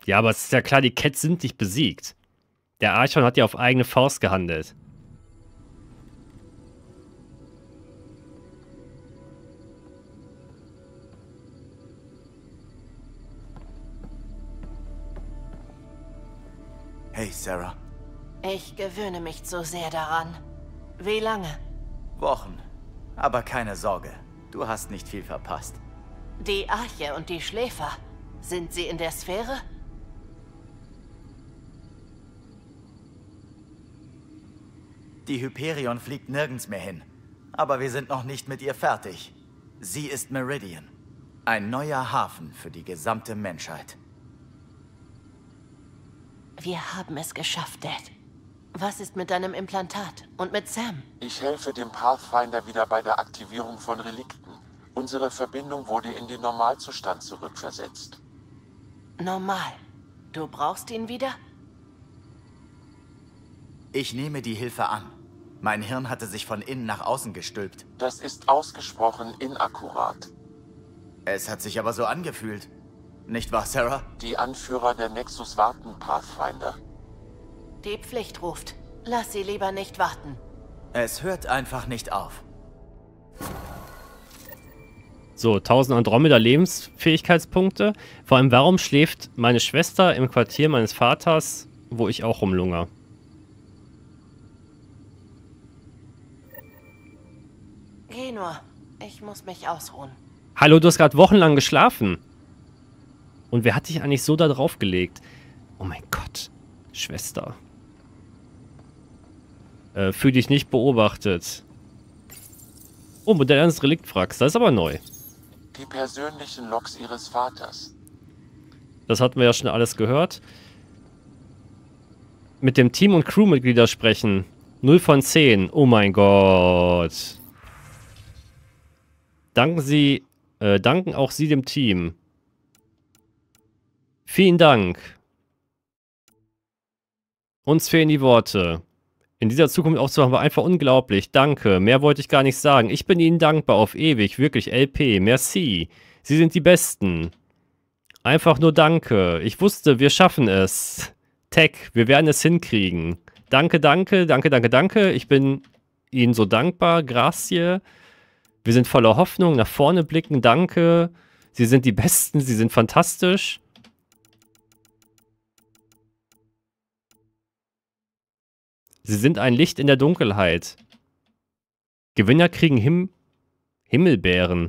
Ja, aber es ist ja klar, die Cats sind nicht besiegt. Der Archon hat ja auf eigene Faust gehandelt. Hey, Sarah. Ich gewöhne mich so sehr daran. Wie lange? Wochen. Aber keine Sorge, du hast nicht viel verpasst. Die Arche und die Schläfer. Sind sie in der Sphäre? Die Hyperion fliegt nirgends mehr hin. Aber wir sind noch nicht mit ihr fertig. Sie ist Meridian. Ein neuer Hafen für die gesamte Menschheit. Wir haben es geschafft, Dad. Was ist mit deinem Implantat? Und mit Sam? Ich helfe dem Pathfinder wieder bei der Aktivierung von Relikten. Unsere Verbindung wurde in den Normalzustand zurückversetzt. Normal. Du brauchst ihn wieder? Ich nehme die Hilfe an. Mein Hirn hatte sich von innen nach außen gestülpt. Das ist ausgesprochen inakkurat. Es hat sich aber so angefühlt. Nicht wahr, Sarah? Die Anführer der Nexus warten, Pathfinder. Die Pflicht ruft. Lass sie lieber nicht warten. Es hört einfach nicht auf. So, 1000 Andromeda-Lebensfähigkeitspunkte. Vor allem, warum schläft meine Schwester im Quartier meines Vaters, wo ich auch rumlungere? Geh nur. Ich muss mich ausruhen. Hallo, du hast gerade wochenlang geschlafen. Und wer hat dich eigentlich so da drauf gelegt? Oh mein Gott, Schwester. Fühl dich nicht beobachtet. Oh, modernes Reliktwracks, das ist aber neu. Die persönlichen Logs ihres Vaters. Das hatten wir ja schon alles gehört. Mit dem Team- und Crewmitglieder sprechen. 0 von 10. Oh mein Gott. Danken auch Sie dem Team. Vielen Dank. Uns fehlen die Worte. In dieser Zukunft aufzuwachen war einfach unglaublich. Danke. Mehr wollte ich gar nicht sagen. Ich bin Ihnen dankbar auf ewig. Wirklich, LP. Merci. Sie sind die Besten. Einfach nur danke. Ich wusste, wir schaffen es. Tech, wir werden es hinkriegen. Danke, danke, danke, danke, danke. Ich bin Ihnen so dankbar. Grazie. Wir sind voller Hoffnung. Nach vorne blicken. Danke. Sie sind die Besten. Sie sind fantastisch. Sie sind ein Licht in der Dunkelheit. Gewinner kriegen Himmelbeeren.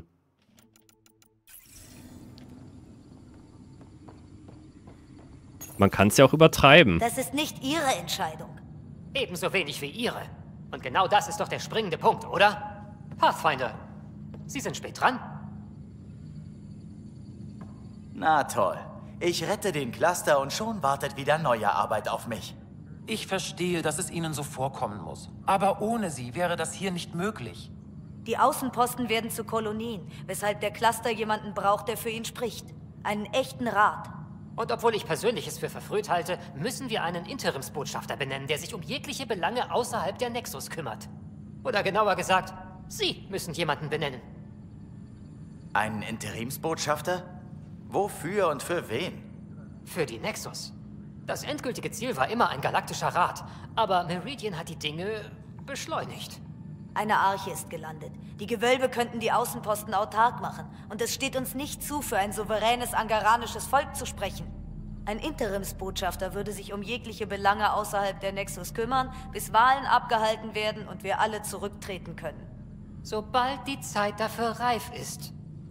Man kann es ja auch übertreiben. Das ist nicht Ihre Entscheidung. Ebenso wenig wie Ihre. Und genau das ist doch der springende Punkt, oder? Pathfinder, Sie sind spät dran. Na toll. Ich rette den Cluster und schon wartet wieder neue Arbeit auf mich. Ich verstehe, dass es Ihnen so vorkommen muss. Aber ohne Sie wäre das hier nicht möglich. Die Außenposten werden zu Kolonien, weshalb der Cluster jemanden braucht, der für ihn spricht. Einen echten Rat. Und obwohl ich Persönliches für verfrüht halte, müssen wir einen Interimsbotschafter benennen, der sich um jegliche Belange außerhalb der Nexus kümmert. Oder genauer gesagt, Sie müssen jemanden benennen. Einen Interimsbotschafter? Wofür und für wen? Für die Nexus. Das endgültige Ziel war immer ein galaktischer Rat, aber Meridian hat die Dinge beschleunigt. Eine Arche ist gelandet. Die Gewölbe könnten die Außenposten autark machen. Und es steht uns nicht zu, für ein souveränes angaranisches Volk zu sprechen. Ein Interimsbotschafter würde sich um jegliche Belange außerhalb der Nexus kümmern, bis Wahlen abgehalten werden und wir alle zurücktreten können. Sobald die Zeit dafür reif ist.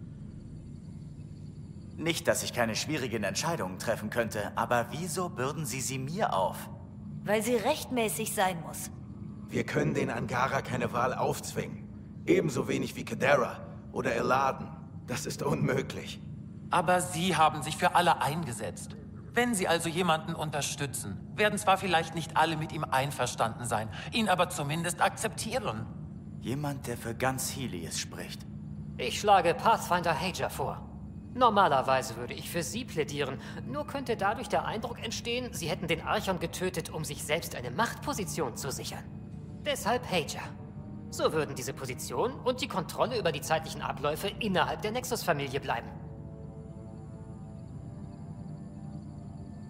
Nicht, dass ich keine schwierigen Entscheidungen treffen könnte, aber wieso bürden Sie sie mir auf? Weil sie rechtmäßig sein muss. Wir können den Angara keine Wahl aufzwingen. Ebenso wenig wie Kadera oder Eladen. Das ist unmöglich. Aber Sie haben sich für alle eingesetzt. Wenn Sie also jemanden unterstützen, werden zwar vielleicht nicht alle mit ihm einverstanden sein, ihn aber zumindest akzeptieren. Jemand, der für ganz Helios spricht. Ich schlage Pathfinder Hager vor. Normalerweise würde ich für Sie plädieren, nur könnte dadurch der Eindruck entstehen, Sie hätten den Archon getötet, um sich selbst eine Machtposition zu sichern. Deshalb Hager. So würden diese Position und die Kontrolle über die zeitlichen Abläufe innerhalb der Nexus-Familie bleiben.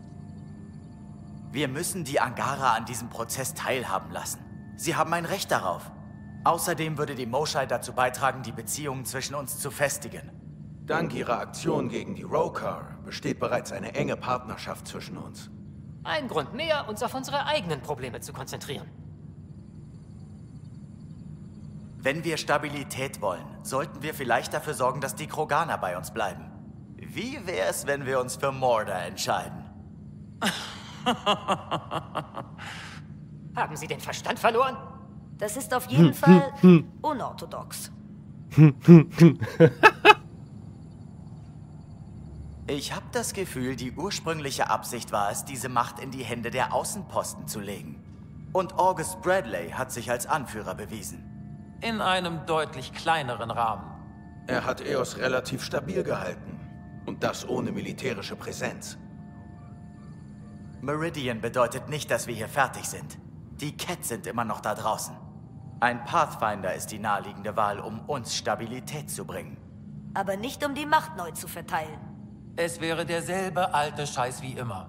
Wir müssen die Angara an diesem Prozess teilhaben lassen. Sie haben ein Recht darauf. Außerdem würde die Moshae dazu beitragen, die Beziehungen zwischen uns zu festigen. Dank ihrer Aktion gegen die Rokar besteht bereits eine enge Partnerschaft zwischen uns. Ein Grund mehr, uns auf unsere eigenen Probleme zu konzentrieren. Wenn wir Stabilität wollen, sollten wir vielleicht dafür sorgen, dass die Kroganer bei uns bleiben. Wie wäre es, wenn wir uns für Mordor entscheiden? Haben Sie den Verstand verloren? Das ist auf jeden Fall unorthodox. Ich habe das Gefühl, die ursprüngliche Absicht war es, diese Macht in die Hände der Außenposten zu legen. Und August Bradley hat sich als Anführer bewiesen. In einem deutlich kleineren Rahmen. Er hat Eos relativ stabil gehalten. Und das ohne militärische Präsenz. Meridian bedeutet nicht, dass wir hier fertig sind. Die Kett sind immer noch da draußen. Ein Pathfinder ist die naheliegende Wahl, um uns Stabilität zu bringen. Aber nicht um die Macht neu zu verteilen. Es wäre derselbe alte Scheiß wie immer.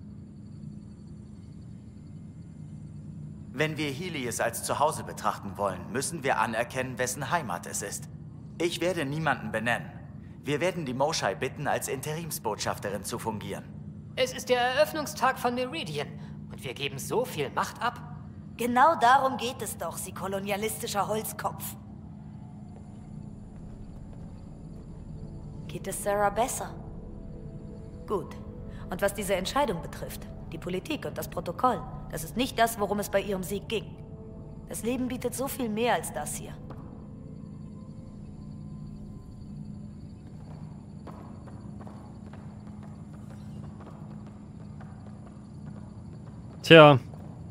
Wenn wir Helios als Zuhause betrachten wollen, müssen wir anerkennen, wessen Heimat es ist. Ich werde niemanden benennen. Wir werden die Moshae bitten, als Interimsbotschafterin zu fungieren. Es ist der Eröffnungstag von Meridian und wir geben so viel Macht ab. Genau darum geht es doch, Sie kolonialistischer Holzkopf. Geht es Sarah besser? Gut. Und was diese Entscheidung betrifft, die Politik und das Protokoll, das ist nicht das, worum es bei ihrem Sieg ging. Das Leben bietet so viel mehr als das hier. Tja.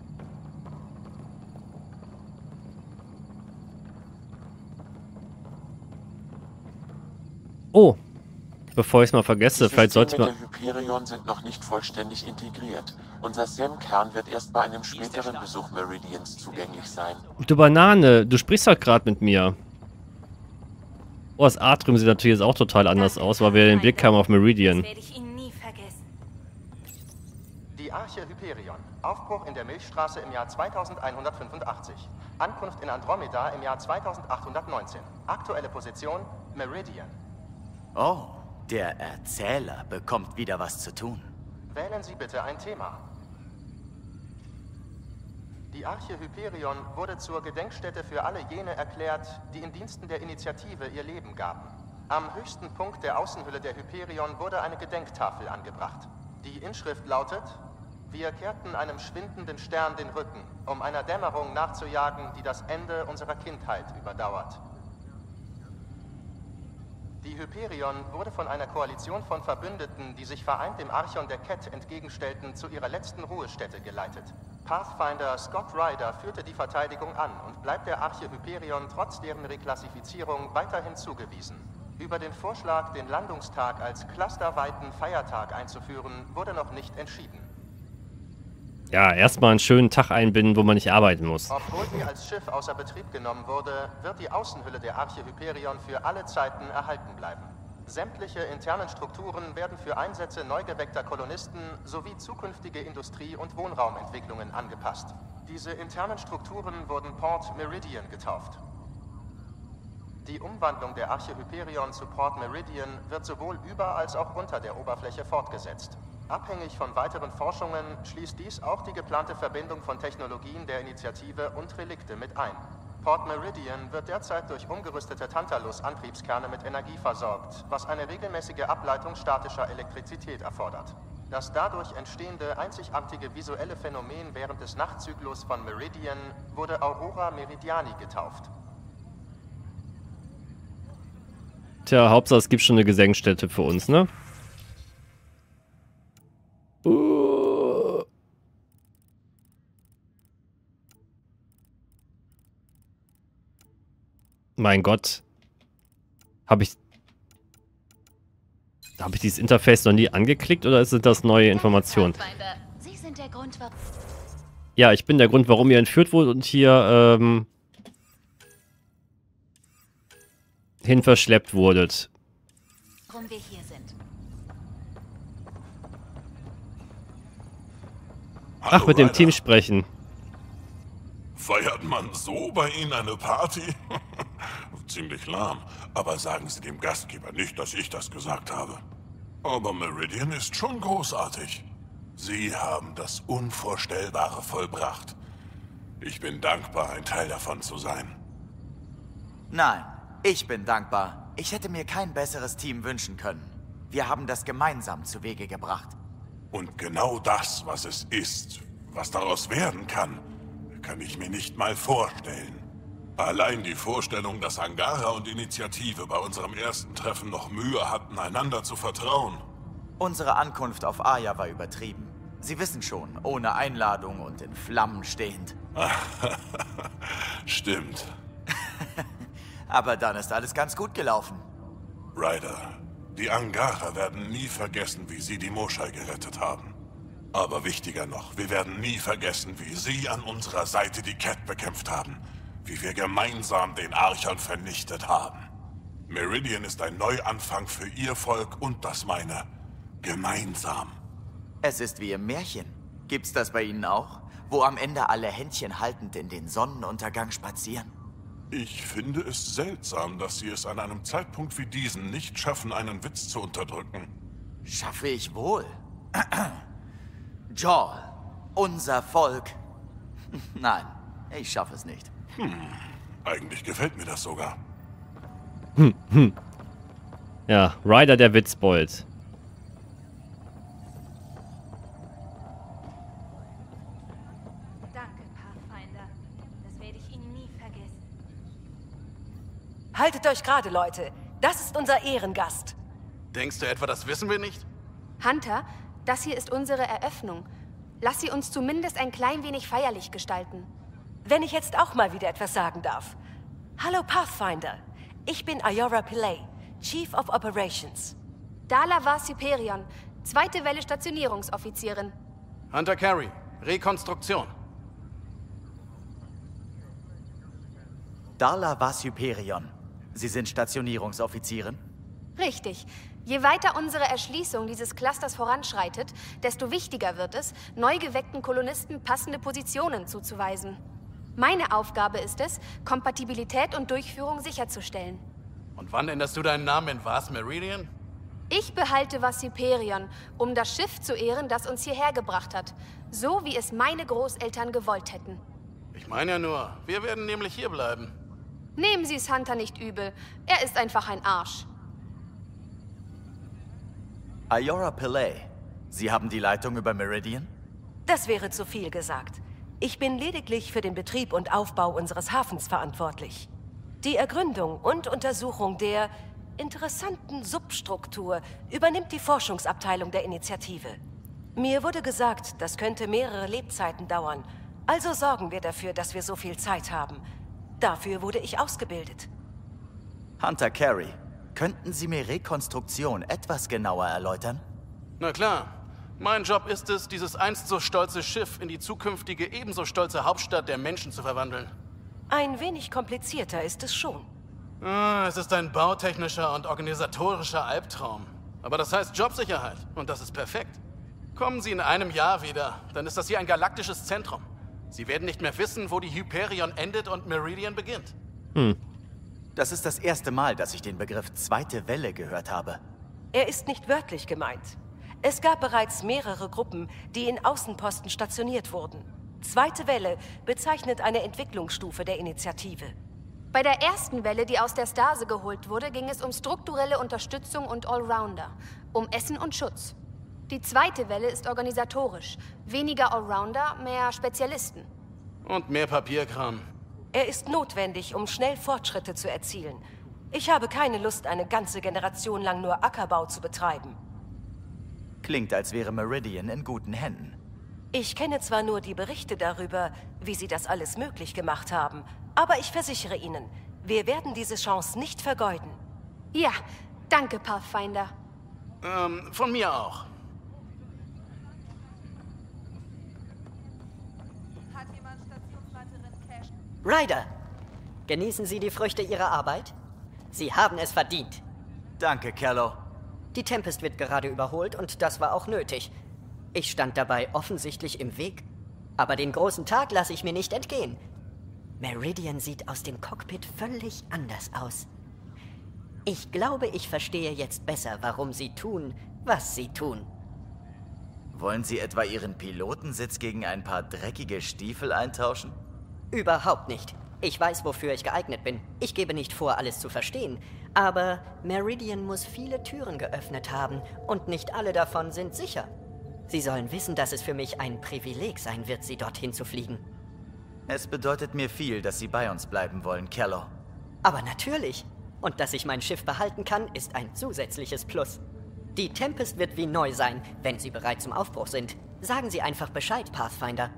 Oh. Bevor ich es mal vergesse, vielleicht sollte ich mal... Die Systeme der Hyperion sind noch nicht vollständig integriert. Unser SAM-Kern wird erst bei einem späteren Besuch Meridians zugänglich sein. Du Banane, du sprichst doch gerade mit mir. Oh, das Atrium sieht natürlich jetzt auch total anders aus, weil wir den Blick haben auf Meridian. Das werde ich Ihnen nie vergessen. Die Arche Hyperion. Aufbruch in der Milchstraße im Jahr 2185. Ankunft in Andromeda im Jahr 2819. Aktuelle Position Meridian. Oh, der Erzähler bekommt wieder was zu tun. Wählen Sie bitte ein Thema. Die Arche Hyperion wurde zur Gedenkstätte für alle jene erklärt, die in Diensten der Initiative ihr Leben gaben. Am höchsten Punkt der Außenhülle der Hyperion wurde eine Gedenktafel angebracht. Die Inschrift lautet: Wir kehrten einem schwindenden Stern den Rücken, um einer Dämmerung nachzujagen, die das Ende unserer Kindheit überdauert. Die Hyperion wurde von einer Koalition von Verbündeten, die sich vereint dem Archon der Kett entgegenstellten, zu ihrer letzten Ruhestätte geleitet. Pathfinder Scott Ryder führte die Verteidigung an und bleibt der Arche Hyperion trotz deren Reklassifizierung weiterhin zugewiesen. Über den Vorschlag, den Landungstag als clusterweiten Feiertag einzuführen, wurde noch nicht entschieden. Ja, erstmal einen schönen Tag einbinden, wo man nicht arbeiten muss. Obwohl sie als Schiff außer Betrieb genommen wurde, wird die Außenhülle der Arche Hyperion für alle Zeiten erhalten bleiben. Sämtliche internen Strukturen werden für Einsätze neu geweckter Kolonisten sowie zukünftige Industrie- und Wohnraumentwicklungen angepasst. Diese internen Strukturen wurden Port Meridian getauft. Die Umwandlung der Arche Hyperion zu Port Meridian wird sowohl über als auch unter der Oberfläche fortgesetzt. Abhängig von weiteren Forschungen schließt dies auch die geplante Verbindung von Technologien der Initiative und Relikte mit ein. Port Meridian wird derzeit durch umgerüstete Tantalus-Antriebskerne mit Energie versorgt, was eine regelmäßige Ableitung statischer Elektrizität erfordert. Das dadurch entstehende einzigartige visuelle Phänomen während des Nachtzyklus von Meridian wurde Aurora Meridiani getauft. Tja, Hauptsache es gibt schon eine Gedenkstätte für uns, ne? Mein Gott. Habe ich dieses Interface noch nie angeklickt oder sind das neue Informationen? Sie sind der Grund, warum... Ja, ich bin der Grund, warum ihr entführt wurde und hier hin verschleppt wurdet. wir hier sind. Ach, mit dem Team sprechen. Feiert man so bei Ihnen eine Party? Ziemlich lahm. Aber sagen Sie dem Gastgeber nicht, dass ich das gesagt habe. Aber Meridian ist schon großartig. Sie haben das Unvorstellbare vollbracht. Ich bin dankbar, ein Teil davon zu sein. Nein, ich bin dankbar. Ich hätte mir kein besseres Team wünschen können. Wir haben das gemeinsam zu Wege gebracht. Und genau das, was es ist, was daraus werden kann ich mir nicht mal vorstellen. Allein die Vorstellung, dass Angara und Initiative bei unserem ersten Treffen noch Mühe hatten, einander zu vertrauen. Unsere Ankunft auf Aya war übertrieben. Sie wissen schon, ohne Einladung und in Flammen stehend. Stimmt. Aber dann ist alles ganz gut gelaufen. Ryder, die Angara werden nie vergessen, wie Sie die Moschei gerettet haben. Aber wichtiger noch, wir werden nie vergessen, wie Sie an unserer Seite die Cat bekämpft haben. Wie wir gemeinsam den Archon vernichtet haben. Meridian ist ein Neuanfang für Ihr Volk und das meine. Gemeinsam. Es ist wie im Märchen. Gibt's das bei Ihnen auch? Wo am Ende alle Händchen haltend in den Sonnenuntergang spazieren? Ich finde es seltsam, dass Sie es an einem Zeitpunkt wie diesen nicht schaffen, einen Witz zu unterdrücken. Schaffe ich wohl. Jaal, unser Volk. Nein, ich schaffe es nicht. Eigentlich gefällt mir das sogar. Ja, Ryder der Witzbold. Danke, Pathfinder. Das werde ich Ihnen nie vergessen. Haltet euch gerade, Leute. Das ist unser Ehrengast. Denkst du etwa, das wissen wir nicht? Hunter, das hier ist unsere Eröffnung. Lass sie uns zumindest ein klein wenig feierlich gestalten. Wenn ich jetzt auch mal wieder etwas sagen darf. Hallo Pathfinder, ich bin Ayora Pillay, Chief of Operations. Dala Vas Hyperion, 2. Welle Stationierungsoffizierin. Hunter Carey, Rekonstruktion. Dala Vas Hyperion. Sie sind Stationierungsoffizierin? Richtig. Je weiter unsere Erschließung dieses Clusters voranschreitet, desto wichtiger wird es, neu geweckten Kolonisten passende Positionen zuzuweisen. Meine Aufgabe ist es, Kompatibilität und Durchführung sicherzustellen. Und wann änderst du deinen Namen in Vas Meridian? Ich behalte Vas Hyperion, um das Schiff zu ehren, das uns hierher gebracht hat. So wie es meine Großeltern gewollt hätten. Ich meine ja nur, wir werden nämlich hier bleiben. Nehmen Sie es Hunter nicht übel. Er ist einfach ein Arsch. Ayora Pillay, Sie haben die Leitung über Meridian? Das wäre zu viel gesagt. Ich bin lediglich für den Betrieb und Aufbau unseres Hafens verantwortlich. Die Ergründung und Untersuchung der interessanten Substruktur übernimmt die Forschungsabteilung der Initiative. Mir wurde gesagt, das könnte mehrere Lebzeiten dauern. Also sorgen wir dafür, dass wir so viel Zeit haben. Dafür wurde ich ausgebildet. Hunter Carey, könnten Sie mir Rekonstruktion etwas genauer erläutern? Na klar. Mein Job ist es, dieses einst so stolze Schiff in die zukünftige ebenso stolze Hauptstadt der Menschen zu verwandeln. Ein wenig komplizierter ist es schon. Es ist ein bautechnischer und organisatorischer Albtraum. Aber das heißt Jobsicherheit und das ist perfekt. Kommen Sie in einem Jahr wieder, dann ist das hier ein galaktisches Zentrum. Sie werden nicht mehr wissen, wo die Hyperion endet und Meridian beginnt. Das ist das erste Mal, dass ich den Begriff zweite Welle gehört habe. Er ist nicht wörtlich gemeint. Es gab bereits mehrere Gruppen, die in Außenposten stationiert wurden. Zweite Welle bezeichnet eine Entwicklungsstufe der Initiative. Bei der ersten Welle, die aus der Stase geholt wurde, ging es um strukturelle Unterstützung und Allrounder, um Essen und Schutz. Die zweite Welle ist organisatorisch. Weniger Allrounder, mehr Spezialisten. Und mehr Papierkram. Er ist notwendig, um schnell Fortschritte zu erzielen. Ich habe keine Lust, eine ganze Generation lang nur Ackerbau zu betreiben. Klingt, als wäre Meridian in guten Händen. Ich kenne zwar nur die Berichte darüber, wie Sie das alles möglich gemacht haben, aber ich versichere Ihnen, wir werden diese Chance nicht vergeuden. Ja, danke, Pathfinder. Von mir auch. Ryder, genießen Sie die Früchte Ihrer Arbeit? Sie haben es verdient. Danke, Kello. Die Tempest wird gerade überholt und das war auch nötig. Ich stand dabei offensichtlich im Weg. Aber den großen Tag lasse ich mir nicht entgehen. Meridian sieht aus dem Cockpit völlig anders aus. Ich glaube, ich verstehe jetzt besser, warum sie tun, was sie tun. Wollen Sie etwa Ihren Pilotensitz gegen ein paar dreckige Stiefel eintauschen? Überhaupt nicht. Ich weiß, wofür ich geeignet bin. Ich gebe nicht vor, alles zu verstehen. Aber Meridian muss viele Türen geöffnet haben und nicht alle davon sind sicher. Sie sollen wissen, dass es für mich ein Privileg sein wird, sie dorthin zu fliegen. Es bedeutet mir viel, dass Sie bei uns bleiben wollen, Kello. Aber natürlich. Und dass ich mein Schiff behalten kann, ist ein zusätzliches Plus. Die Tempest wird wie neu sein, wenn Sie bereit zum Aufbruch sind. Sagen Sie einfach Bescheid, Pathfinder.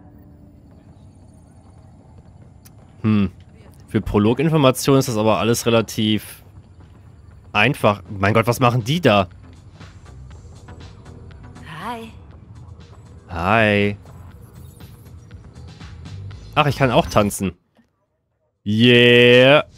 Für Prologinformationen ist das aber alles relativ einfach. Mein Gott, was machen die da? Hi. Hi. Ach, ich kann auch tanzen. Yeah.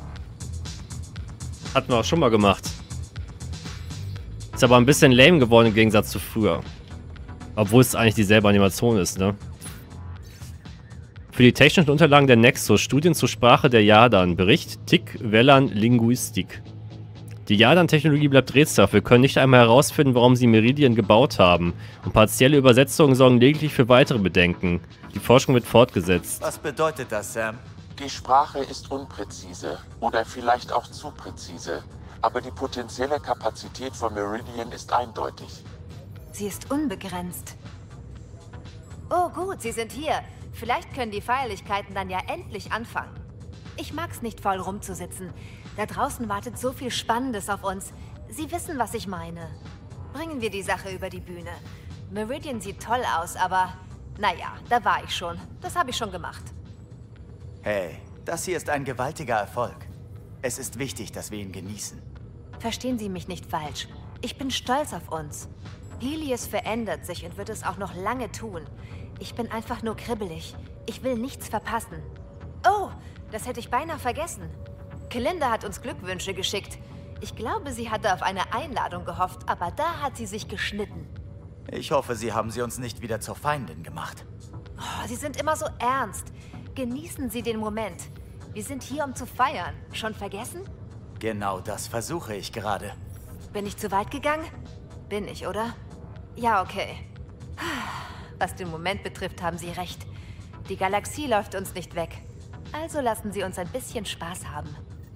Hatten wir auch schon mal gemacht. Ist aber ein bisschen lame geworden im Gegensatz zu früher. Obwohl es eigentlich dieselbe Animation ist, ne? Für die technischen Unterlagen der Nexus, Studien zur Sprache der Yardan, Bericht TIC Velan Linguistik. Die Yardan-Technologie bleibt rätselhaft. Wir können nicht einmal herausfinden, warum sie Meridian gebaut haben. Und partielle Übersetzungen sorgen lediglich für weitere Bedenken. Die Forschung wird fortgesetzt. Was bedeutet das, Sam? Die Sprache ist unpräzise oder vielleicht auch zu präzise. Aber die potenzielle Kapazität von Meridian ist eindeutig. Sie ist unbegrenzt. Oh gut, Sie sind hier. Vielleicht können die Feierlichkeiten dann ja endlich anfangen. Ich mag's nicht, faul rumzusitzen. Da draußen wartet so viel Spannendes auf uns. Sie wissen, was ich meine. Bringen wir die Sache über die Bühne. Meridian sieht toll aus, aber... Naja, da war ich schon. Das habe ich schon gemacht. Hey, das hier ist ein gewaltiger Erfolg. Es ist wichtig, dass wir ihn genießen. Verstehen Sie mich nicht falsch. Ich bin stolz auf uns. Helios verändert sich und wird es auch noch lange tun. Ich bin einfach nur kribbelig. Ich will nichts verpassen. Oh, das hätte ich beinahe vergessen. Kelinda hat uns Glückwünsche geschickt. Ich glaube, sie hatte auf eine Einladung gehofft, aber da hat sie sich geschnitten. Ich hoffe, Sie haben sie uns nicht wieder zur Feindin gemacht. Oh, Sie sind immer so ernst. Genießen Sie den Moment. Wir sind hier, um zu feiern. Schon vergessen? Genau das versuche ich gerade. Bin ich zu weit gegangen? Bin ich, oder? Ja, okay. Was den Moment betrifft, haben Sie recht. Die Galaxie läuft uns nicht weg. Also lassen Sie uns ein bisschen Spaß haben.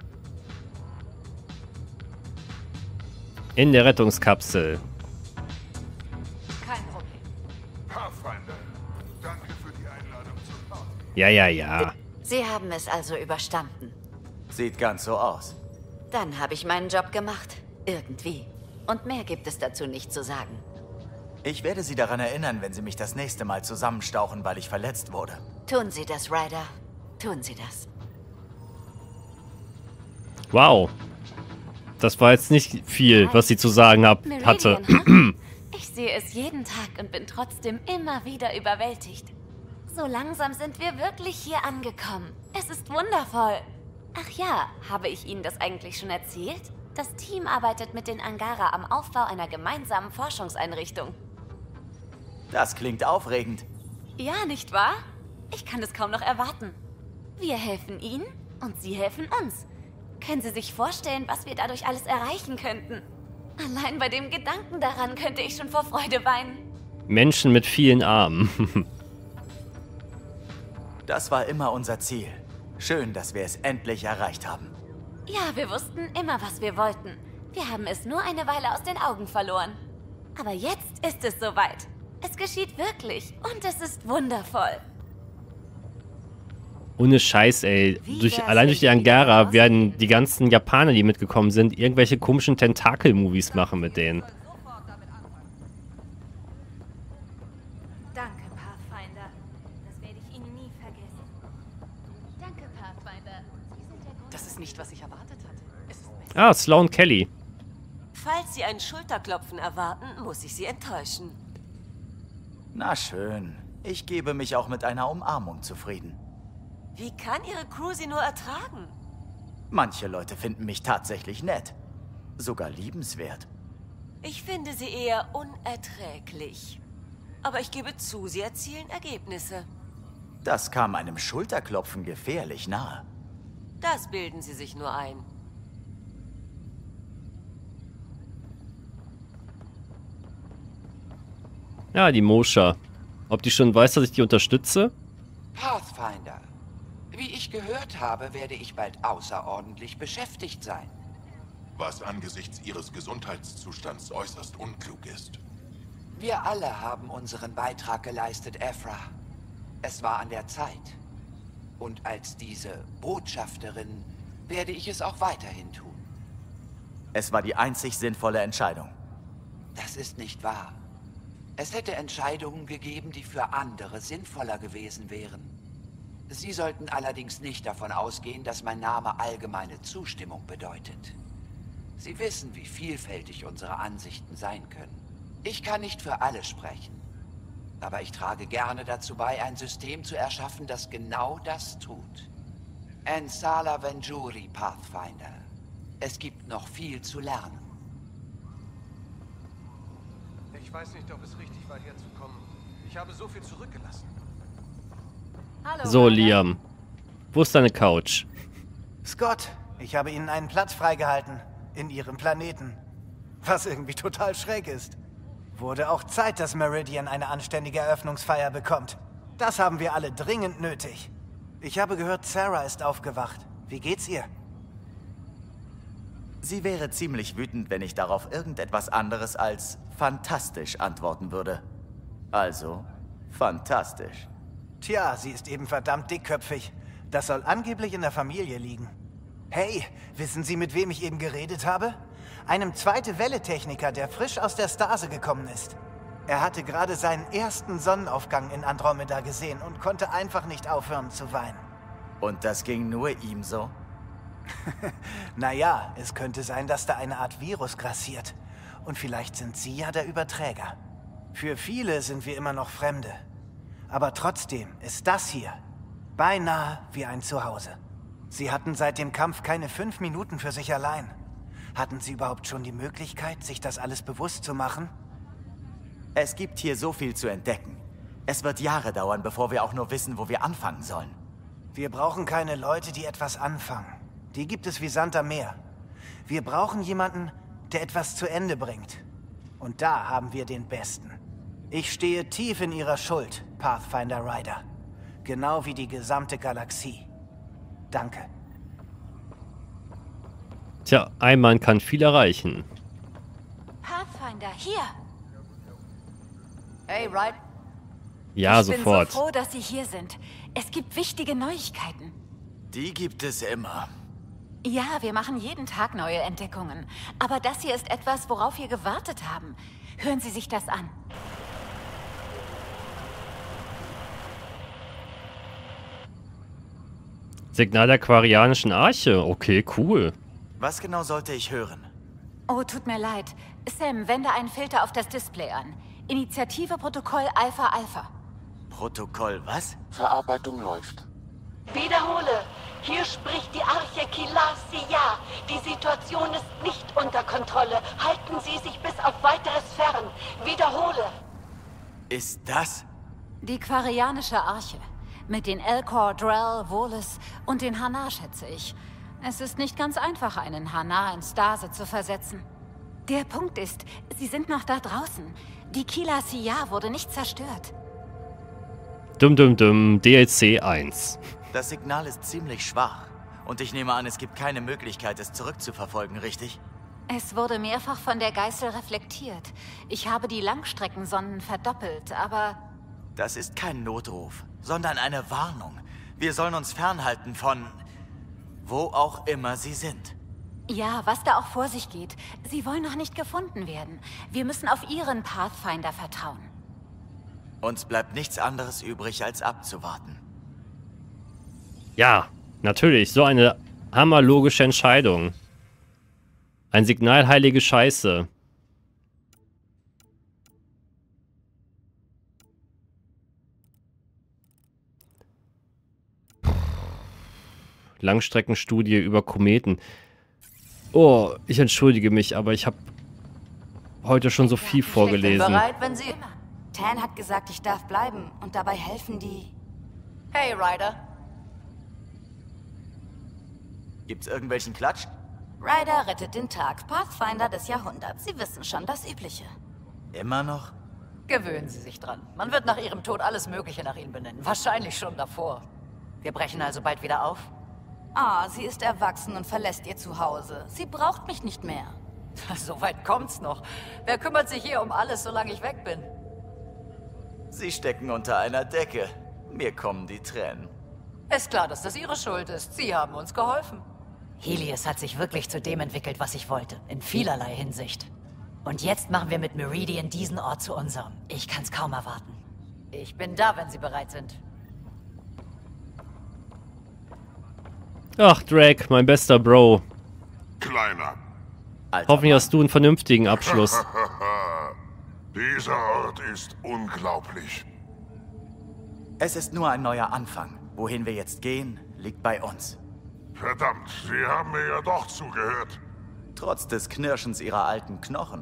In der Rettungskapsel. Kein Problem. Pathfinder, danke für die Einladung zur Party. Ja. Sie haben es also überstanden. Sieht ganz so aus. Dann habe ich meinen Job gemacht. Irgendwie. Und mehr gibt es dazu nicht zu sagen. Ich werde Sie daran erinnern, wenn Sie mich das nächste Mal zusammenstauchen, weil ich verletzt wurde. Tun Sie das, Ryder. Tun Sie das. Wow. Das war jetzt nicht viel, was sie zu sagen hatte. Ich sehe es jeden Tag und bin trotzdem immer wieder überwältigt. So langsam sind wir wirklich hier angekommen. Es ist wundervoll. Ach ja, habe ich Ihnen das eigentlich schon erzählt? Das Team arbeitet mit den Angara am Aufbau einer gemeinsamen Forschungseinrichtung. Das klingt aufregend. Ja, nicht wahr? Ich kann es kaum noch erwarten. Wir helfen Ihnen und Sie helfen uns. Können Sie sich vorstellen, was wir dadurch alles erreichen könnten? Allein bei dem Gedanken daran könnte ich schon vor Freude weinen. Menschen mit vielen Armen. Das war immer unser Ziel. Schön, dass wir es endlich erreicht haben. Ja, wir wussten immer, was wir wollten. Wir haben es nur eine Weile aus den Augen verloren. Aber jetzt ist es soweit. Es geschieht wirklich und es ist wundervoll. Ohne Scheiß, ey. Allein durch die Angara werden die ganzen Japaner, die mitgekommen sind, irgendwelche komischen Tentakel-Movies machen mit denen. Danke, Pathfinder. Das werde ich Ihnen nie vergessen. Danke, Pathfinder. Sie sind der Grund. Das ist nicht, was ich erwartet hatte. Es ist Ah, Sloan Kelly. Falls Sie ein Schulterklopfen erwarten, muss ich Sie enttäuschen. Na schön. Ich gebe mich auch mit einer Umarmung zufrieden. Wie kann Ihre Crew Sie nur ertragen? Manche Leute finden mich tatsächlich nett. Sogar liebenswert. Ich finde Sie eher unerträglich. Aber ich gebe zu, sie erzielen Ergebnisse. Das kam einem Schulterklopfen gefährlich nahe. Das bilden sie sich nur ein. Ja, die Moscha. Ob die schon weiß, dass ich die unterstütze? Pathfinder. Wie ich gehört habe, werde ich bald außerordentlich beschäftigt sein. Was angesichts Ihres Gesundheitszustands äußerst unklug ist. Wir alle haben unseren Beitrag geleistet, Ephra. Es war an der Zeit. Und als diese Botschafterin werde ich es auch weiterhin tun. Es war die einzig sinnvolle Entscheidung. Das ist nicht wahr. Es hätte Entscheidungen gegeben, die für andere sinnvoller gewesen wären. Sie sollten allerdings nicht davon ausgehen, dass mein Name allgemeine Zustimmung bedeutet. Sie wissen, wie vielfältig unsere Ansichten sein können. Ich kann nicht für alle sprechen. Aber ich trage gerne dazu bei, ein System zu erschaffen, das genau das tut. Ensala Venjuri, Pathfinder. Es gibt noch viel zu lernen. Ich weiß nicht, ob es richtig war, herzukommen. Ich habe so viel zurückgelassen. Hallo, So, Liam. Wo ist deine Couch? Scott, ich habe Ihnen einen Platz freigehalten. In Ihrem Planeten. Was irgendwie total schräg ist. Wurde auch Zeit, dass Meridian eine anständige Eröffnungsfeier bekommt. Das haben wir alle dringend nötig. Ich habe gehört, Sarah ist aufgewacht. Wie geht's ihr? Sie wäre ziemlich wütend, wenn ich darauf irgendetwas anderes als fantastisch antworten würde. Also, fantastisch. Tja, sie ist eben verdammt dickköpfig. Das soll angeblich in der Familie liegen. Hey, wissen Sie, mit wem ich eben geredet habe? Einem Zweite-Welle-Techniker, der frisch aus der Stase gekommen ist. Er hatte gerade seinen ersten Sonnenaufgang in Andromeda gesehen und konnte einfach nicht aufhören zu weinen. Und das ging nur ihm so? Naja, es könnte sein, dass da eine Art Virus grassiert. Und vielleicht sind Sie ja der Überträger. Für viele sind wir immer noch Fremde. Aber trotzdem ist das hier beinahe wie ein Zuhause. Sie hatten seit dem Kampf keine 5 Minuten für sich allein. Hatten Sie überhaupt schon die Möglichkeit, sich das alles bewusst zu machen? Es gibt hier so viel zu entdecken. Es wird Jahre dauern, bevor wir auch nur wissen, wo wir anfangen sollen. Wir brauchen keine Leute, die etwas anfangen. Die gibt es wie Sand am Meer. Wir brauchen jemanden, der etwas zu Ende bringt. Und da haben wir den Besten. Ich stehe tief in Ihrer Schuld, Pathfinder Ryder. Genau wie die gesamte Galaxie. Danke. Tja, ein Mann kann viel erreichen. Pathfinder, hier. Hey, Ryder. Ja, Ich sofort. bin so froh, dass Sie hier sind. Es gibt wichtige Neuigkeiten. Die gibt es immer. Ja, wir machen jeden Tag neue Entdeckungen. Aber das hier ist etwas, worauf wir gewartet haben. Hören Sie sich das an. Signal der Quarianischen Arche. Okay, cool. Was genau sollte ich hören? Oh, tut mir leid. Sam, wende einen Filter auf das Display an. Initiative Protokoll Alpha Alpha. Protokoll was? Verarbeitung läuft. Wiederhole. Hier spricht die Arche Kilasia. Die Situation ist nicht unter Kontrolle. Halten Sie sich bis auf Weiteres fern. Wiederhole. Ist das? Die Quarianische Arche. Mit den Elcor, Drell, Volis und den Hanar, schätze ich. Es ist nicht ganz einfach, einen Hanar in Stase zu versetzen. Der Punkt ist, sie sind noch da draußen. Die Kilasia wurde nicht zerstört. Dum dum dum, DLC 1. Das Signal ist ziemlich schwach. Und ich nehme an, es gibt keine Möglichkeit, es zurückzuverfolgen, richtig? Es wurde mehrfach von der Geißel reflektiert. Ich habe die Langstreckensonden verdoppelt, aber... Das ist kein Notruf, sondern eine Warnung. Wir sollen uns fernhalten von... wo auch immer sie sind. Ja, was da auch vor sich geht. Sie wollen noch nicht gefunden werden. Wir müssen auf Ihren Pathfinder vertrauen. Uns bleibt nichts anderes übrig, als abzuwarten. Ja, natürlich. So eine hammerlogische Entscheidung. Ein Signal heilige Scheiße. Langstreckenstudie über Kometen. Oh, ich entschuldige mich, aber ich habe heute schon so viel vorgelesen. Bereit, wenn Sie... Kapitän hat gesagt, ich darf bleiben und dabei helfen die... Hey, Ryder. Gibt's irgendwelchen Klatsch? Ryder rettet den Tag. Pathfinder des Jahrhunderts. Sie wissen schon, das Übliche. Immer noch? Gewöhnen Sie sich dran. Man wird nach Ihrem Tod alles Mögliche nach Ihnen benennen. Wahrscheinlich schon davor. Wir brechen also bald wieder auf? Ah, sie ist erwachsen und verlässt ihr Zuhause. Sie braucht mich nicht mehr. So weit kommt's noch. Wer kümmert sich hier um alles, solange ich weg bin? Sie stecken unter einer Decke. Mir kommen die Tränen. Ist klar, dass das Ihre Schuld ist. Sie haben uns geholfen. Helios hat sich wirklich zu dem entwickelt, was ich wollte. In vielerlei Hinsicht. Und jetzt machen wir mit Meridian diesen Ort zu unserem. Ich kann's kaum erwarten. Ich bin da, wenn Sie bereit sind. Ach, Drake, mein bester Bro. Kleiner. Hoffentlich hast du einen vernünftigen Abschluss. Dieser Ort ist unglaublich. Es ist nur ein neuer Anfang. Wohin wir jetzt gehen, liegt bei uns. Verdammt, Sie haben mir ja doch zugehört. Trotz des Knirschens ihrer alten Knochen.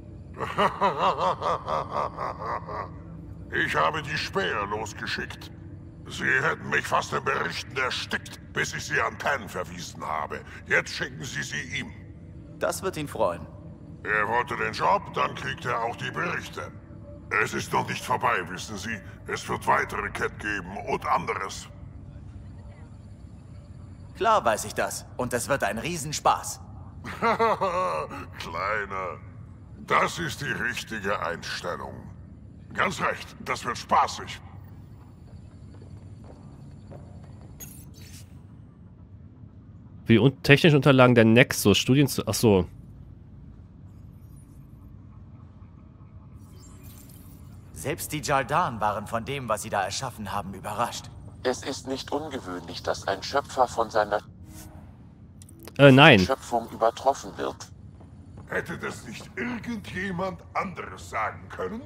Ich habe die Späher losgeschickt. Sie hätten mich fast in Berichten erstickt, bis ich sie an Pan verwiesen habe. Jetzt schicken Sie sie ihm. Das wird ihn freuen. Er wollte den Job, dann kriegt er auch die Berichte. Es ist noch nicht vorbei, wissen Sie. Es wird weitere Cat geben und anderes. Klar weiß ich das. Und es wird ein Riesenspaß. Kleiner, das ist die richtige Einstellung. Ganz recht, das wird spaßig. Wie technische Unterlagen der Nexus, Studien zu... Achso. Selbst die Jardan waren von dem, was sie da erschaffen haben, überrascht. Es ist nicht ungewöhnlich, dass ein Schöpfer von seiner nein. Schöpfung übertroffen wird. Hätte das nicht irgendjemand anderes sagen können?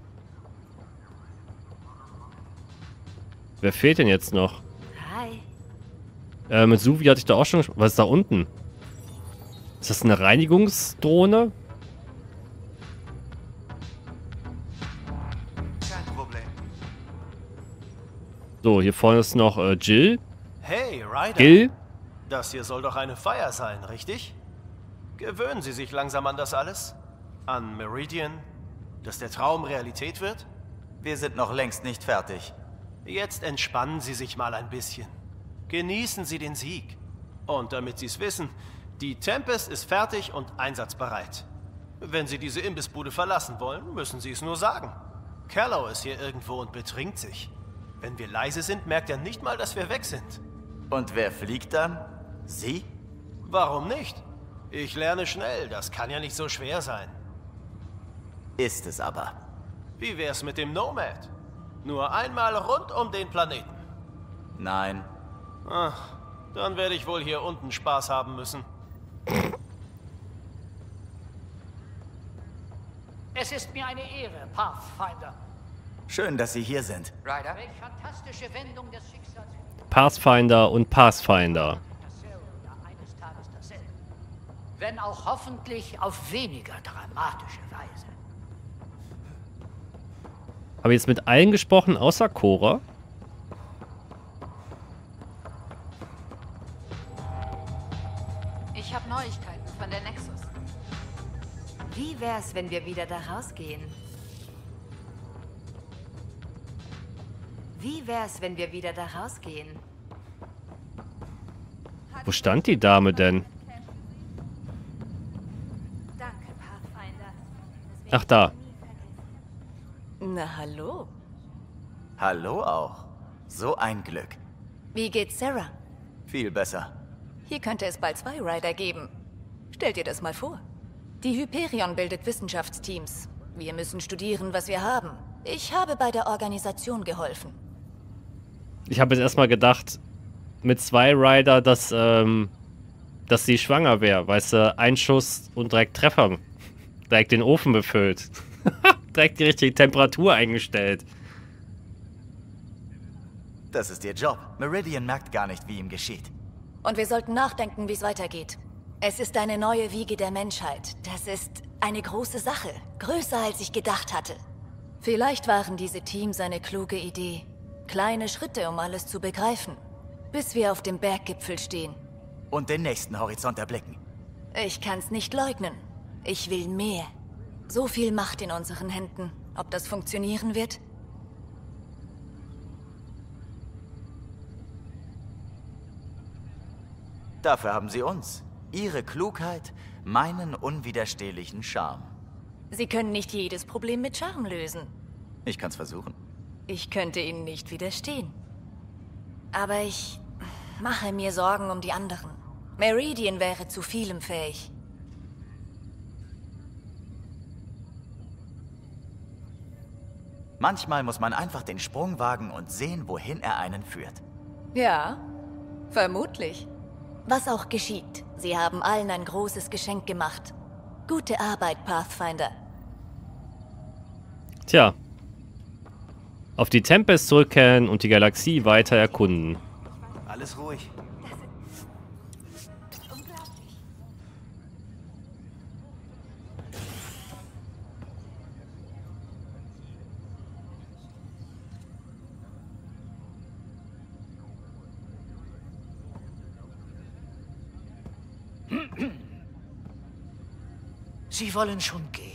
Wer fehlt denn jetzt noch? Hi. Mit Suvi hatte ich da auch schon... Was ist da unten? Ist das eine Reinigungsdrohne? Kein Problem. So, hier vorne ist noch Jill. Hey, Ryder. Gil? Das hier soll doch eine Feier sein, richtig? Gewöhnen Sie sich langsam an das alles? An Meridian? Dass der Traum Realität wird? Wir sind noch längst nicht fertig. Jetzt entspannen Sie sich mal ein bisschen. Genießen Sie den Sieg. Und damit Sie es wissen, die Tempest ist fertig und einsatzbereit. Wenn Sie diese Imbissbude verlassen wollen, müssen Sie es nur sagen. Callow ist hier irgendwo und betrinkt sich. Wenn wir leise sind, merkt er nicht mal, dass wir weg sind. Und wer fliegt dann? Sie? Warum nicht? Ich lerne schnell, das kann ja nicht so schwer sein. Ist es aber. Wie wär's mit dem Nomad? Nur einmal rund um den Planeten. Nein. Ach, dann werde ich wohl hier unten Spaß haben müssen. Es ist mir eine Ehre, Pathfinder. Schön, dass Sie hier sind. Ryder? Welch fantastische Wendung des Schicksals. Pathfinder und Pathfinder. Eines Tages dasselbe. Wenn auch hoffentlich auf weniger dramatische Weise. Habe ich jetzt mit allen gesprochen, außer Cora? Ich habe Neuigkeiten von der Nexus. Wie wär's, wenn wir wieder da rausgehen? Wie wär's, wenn wir wieder da rausgehen? Wo stand die Dame denn? Danke, Pathfinder. Ach, da. Na, hallo. Hallo auch. So ein Glück. Wie geht's Sarah? Viel besser. Hier könnte es bald 2 Rider geben. Stell dir das mal vor. Die Hyperion bildet Wissenschaftsteams. Wir müssen studieren, was wir haben. Ich habe bei der Organisation geholfen. Ich habe jetzt erstmal gedacht, mit 2 Rider, dass sie schwanger wäre. Weißt du, ein Schuss und direkt Treffer. Direkt den Ofen befüllt. Direkt die richtige Temperatur eingestellt. Das ist Ihr Job. Meridian merkt gar nicht, wie ihm geschieht. Und wir sollten nachdenken, wie es weitergeht. Es ist eine neue Wiege der Menschheit. Das ist eine große Sache. Größer, als ich gedacht hatte. Vielleicht waren diese Teams eine kluge Idee. Kleine Schritte, um alles zu begreifen. Bis wir auf dem Berggipfel stehen. Und den nächsten Horizont erblicken. Ich kann's nicht leugnen. Ich will mehr. So viel Macht in unseren Händen. Ob das funktionieren wird? Dafür haben Sie uns. Ihre Klugheit, meinen unwiderstehlichen Charme. Sie können nicht jedes Problem mit Charme lösen. Ich kann's versuchen. Ich könnte Ihnen nicht widerstehen. Aber ich mache mir Sorgen um die anderen. Meridian wäre zu vielem fähig. Manchmal muss man einfach den Sprung wagen und sehen, wohin er einen führt. Ja, vermutlich. Was auch geschieht, Sie haben allen ein großes Geschenk gemacht. Gute Arbeit, Pathfinder. Tja. Auf die Tempest zurückkehren und die Galaxie weiter erkunden. Alles ruhig. Sie wollen schon gehen?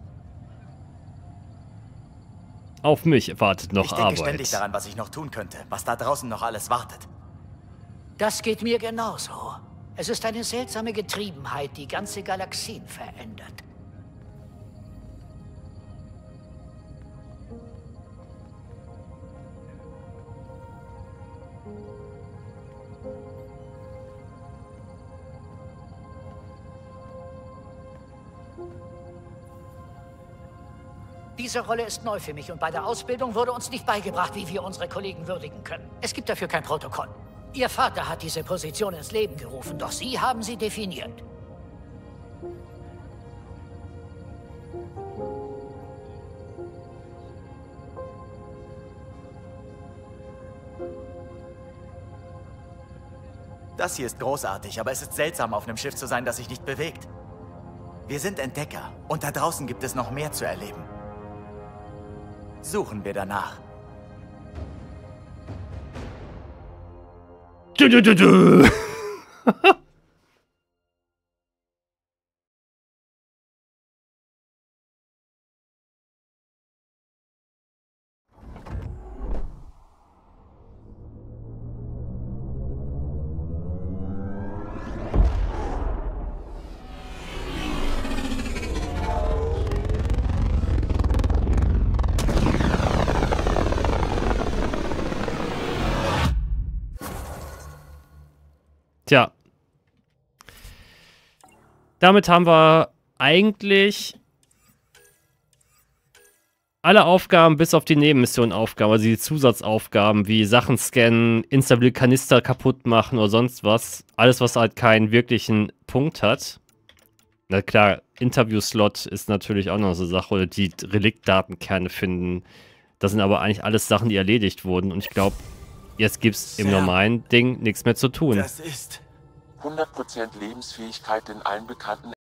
Auf mich wartet noch Ich denke Arbeit. ständig daran, was ich noch tun könnte, was da draußen noch alles wartet. Das geht mir genauso. Es ist eine seltsame Getriebenheit, die ganze Galaxien verändert. Diese Rolle ist neu für mich und bei der Ausbildung wurde uns nicht beigebracht, wie wir unsere Kollegen würdigen können. Es gibt dafür kein Protokoll. Ihr Vater hat diese Position ins Leben gerufen, doch Sie haben sie definiert. Das hier ist großartig, aber es ist seltsam, auf einem Schiff zu sein, das sich nicht bewegt. Wir sind Entdecker und da draußen gibt es noch mehr zu erleben. Suchen wir danach. Tja. Damit haben wir eigentlich alle Aufgaben bis auf die Nebenmission-Aufgaben, also die Zusatzaufgaben wie Sachen scannen, instabile Kanister kaputt machen oder sonst was. Alles, was halt keinen wirklichen Punkt hat. Na klar, Interview-Slot ist natürlich auch noch so eine Sache, oder die Reliktdatenkerne finden. Das sind aber eigentlich alles Sachen, die erledigt wurden und ich glaube, jetzt gibt's im normalen Ding nichts mehr zu tun. Das ist 100% Lebensfähigkeit in allen bekannten